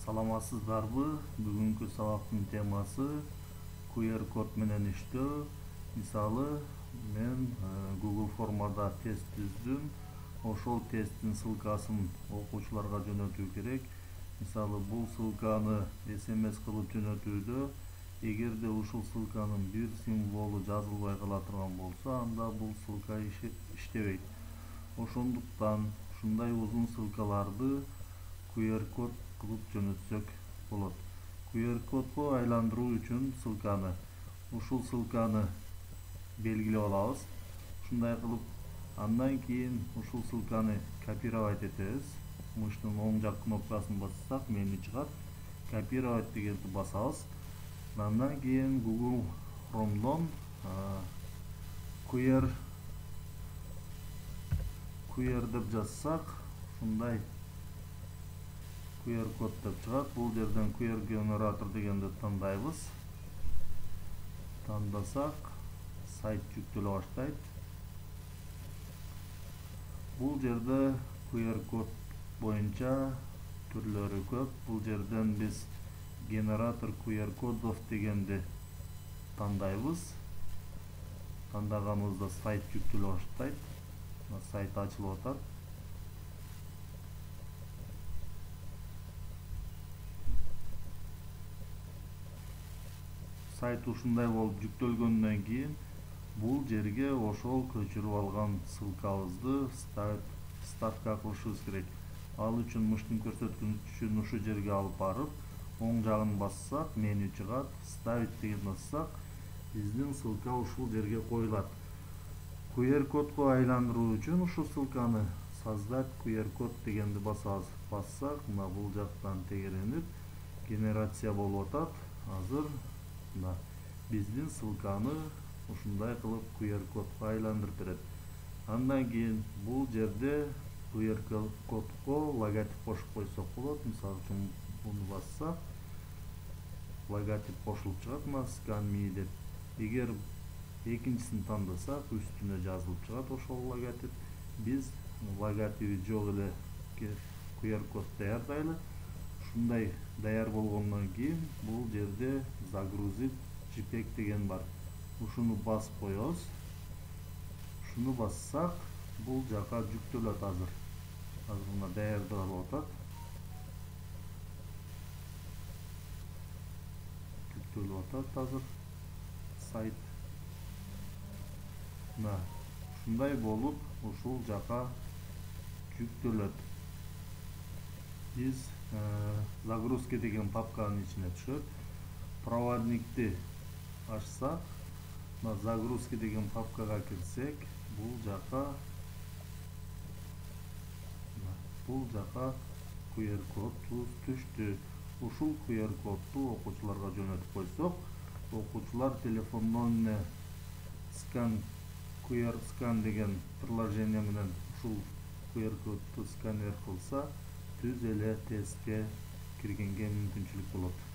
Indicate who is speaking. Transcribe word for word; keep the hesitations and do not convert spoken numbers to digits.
Speaker 1: Саламатсыздарбы? Бүгүнкү сабактын темасы Q R код менен иштөө. Мисалы, мен Google формада тест түздүм. Ошол тесттин ссылкасын окуучуларга жөнөтүү керек. Мисалы, бул ссылканы эс эм эс кылып жөнөтүүдө эгерде ушул ссылканын бир символу жазылбай кала турган болсо, анда бул ссылка иштебейт. Ошондуктан ушундай узун ссылкаларды Q R код кылып жөнөтсөк болот. Q R кодго айландыруу үчүн ссылканы ушул ссылканы белгилеп алабыз. Ушундай кылып, андан кийин ушул ссылканы копировать этебиз. Мыштын оң жак кнопкасын бассак, меню чыгат. Копировать дегенди басабыз. Андан кийин Google Chrome'дон Q R Q R деп жазсак, ушундай Q R код деп чыгат. Бул жерден Q R генератор дегенди тандайбыз. Тандасак, сайт жүктөлө баштайт. Бул жерде Q R код боюнча түрлөрү көп. Бул жерден биз генератор Q R кодов дегенди тандайбыз. Тандаганыбызда сайт жүктөлө баштайт. Сайт ачылып атат. Сайт ушундай болуп жүктөлгөндөн кийин бул жерге ошол көчүрүп алган ссылкабызды вставка кылышыбыз керек. Ал үчүн мыштын көрсөткүчүн ушул жерге алып барып, оң жагын бассак, меню чыгат. Вставить деген бассак, биздин ссылка ушул жерге коюлат. Q R кодго айландыруу үчүн ушул ссылканы создать Q R код дегенди басабыз. Бассак, мына бул жактан тегеренип генерация болуп атат. Азыр биздин ссылканы ушундай кылып Q R кодго айландырып берет. Андан кийин бул жерде Q R кодго логотип кошуп койсок болот. Мисалы үчүн буну бассак, логотип кошулуп чыгат, мына Scan Me деп. Эгер экинчисин тандасак, үстүнө жазылып чыгат ошол логотип. Биз логотиби жок эле Q R код даярдайлы. Ушундай даяр болгондон кийин бул жерде загрузить JPEG деген бар. Ушуну басып коебуз. Ушуну бассак, бул жака жүктөлөт азыр. Азыр мына даярдалып атат. Жүктөлүп атат азыр сайт. Мына ушундай болуп, ушул жака жүктөлөт. Биз загрузка деген папканын ичине түшөт. Проводникти ачсак, мына загрузка деген папкага кирсек, бул жака бул жака Q R код түштү. Ушул Q R кодду окуучуларга жөнөтүп койсок, окуучулар телефондон эле Scan Q R Scan деген приложение менен ушул Q R кодду сканер кылса, түз эле тестке киргенге мүмкүнчүлүк болот.